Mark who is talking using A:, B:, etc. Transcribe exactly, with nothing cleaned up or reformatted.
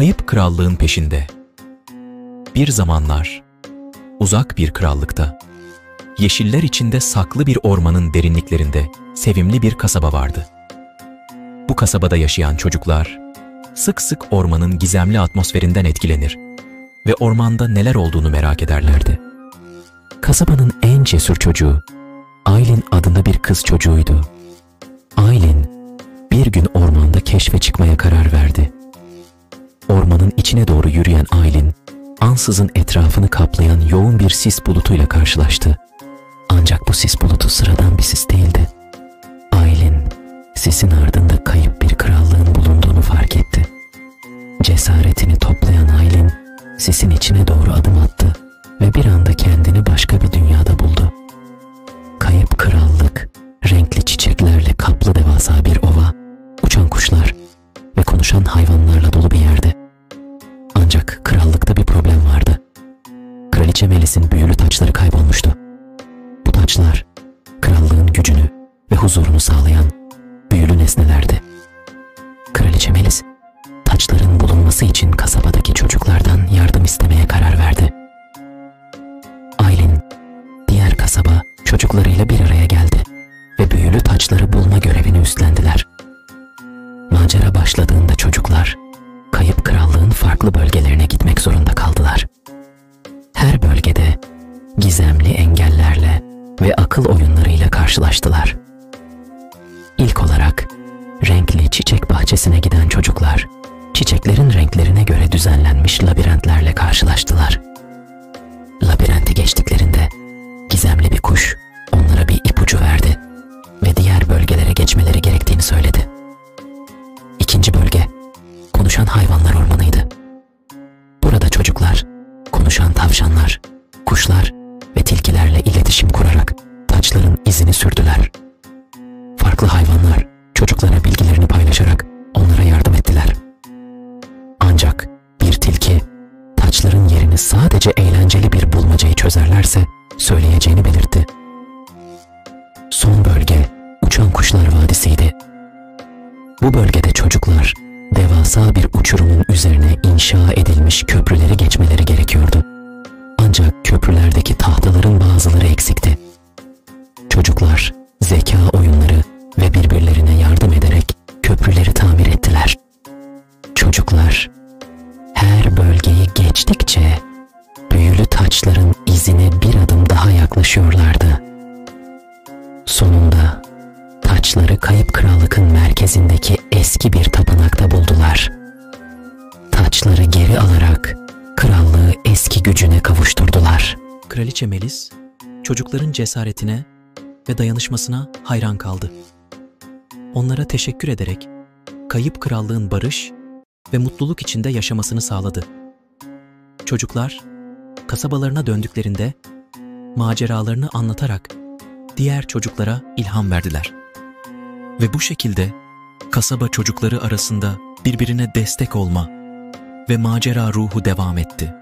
A: Kayıp krallığın peşinde. Bir zamanlar, uzak bir krallıkta, yeşiller içinde saklı bir ormanın derinliklerinde sevimli bir kasaba vardı. Bu kasabada yaşayan çocuklar, sık sık ormanın gizemli atmosferinden etkilenir ve ormanda neler olduğunu merak ederlerdi. Kasabanın en cesur çocuğu, Aylin adında bir kız çocuğuydu. Aylin, bir gün ormanda keşfe çıkmaya karar verdi. Ormanın içine doğru yürüyen Aylin, ansızın etrafını kaplayan yoğun bir sis bulutuyla karşılaştı. Ancak bu sis bulutu sıradan bir sis değildi. Aylin, sisin ardında kayıp bir krallığın bulunduğunu fark etti. Cesaretini toplayan Aylin, sisin içine doğru adım attı ve bir anda kendini başka bir dünyada buldu. Kayıp krallık, renkli çiçeklerle kaplı devasa bir ova, uçan kuşlar ve konuşan hayvanlarla dolu bir yerdi. Ancak krallıkta bir problem vardı. Kraliçe Melis'in büyülü taçları kaybolmuştu. Bu taçlar, krallığın gücünü ve huzurunu sağlayan büyülü nesnelerdi. Kraliçe Melis, taçların bulunması için kasabadaki çocuklardan yardım istemeye karar verdi. Aylin, diğer kasaba çocuklarıyla bir araya geldi ve büyülü taçları bulma görevini üstlendiler. Macera başladığında çocuklar, kayıp krallığın farklı bölgelerine gitmek zorunda kaldılar. Her bölgede gizemli engellerle ve akıl oyunlarıyla karşılaştılar. İlk olarak renkli çiçek bahçesine giden çocuklar, çiçeklerin renklerine göre düzenlenmiş labirentlerle karşılaştılar. Labirenti geçtiklerinde gizemli bir kuş onlara bir ipucu verdi ve diğer bölgelere geçmeleri gerektiğini söyledi. İkinci bölge, konuşan hayvanlar ormanıydı. Burada çocuklar, konuşan tavşanlar, kuşlar ve tilkilerle iletişim kurarak taçların izini sürdüler. Farklı hayvanlar çocuklara bilgilerini paylaşarak onlara yardım ettiler. Ancak bir tilki, taçların yerini sadece eğlenceli bir bulmacayı çözerlerse söyleyeceğini belirtti. Son bölge, uçan kuşlar vadisiydi. Bu bölgede çocuklar, devasa bir uçurumun üzerine inşa edilmiş köprüleri geçmeleri gerekiyordu. Ancak köprülerdeki tahtaların bazıları eksikti. Çocuklar, zeka oyunları ve birbirlerine yardım ederek köprüleri tamir ettiler. Çocuklar, her bölgeyi geçtikçe büyülü taçların izine bir adım daha yaklaşıyorlardı. Sonunda taçları kayıp krallıkın merkezindeki eski bir tapınakta buldular. Taçları geri alarak krallığı eski gücüne kavuşturdular. Kraliçe Melis, çocukların cesaretine ve dayanışmasına hayran kaldı. Onlara teşekkür ederek kayıp krallığın barış ve mutluluk içinde yaşamasını sağladı. Çocuklar, kasabalarına döndüklerinde maceralarını anlatarak diğer çocuklara ilham verdiler. Ve bu şekilde kasaba çocukları arasında birbirine destek olma ve macera ruhu devam etti.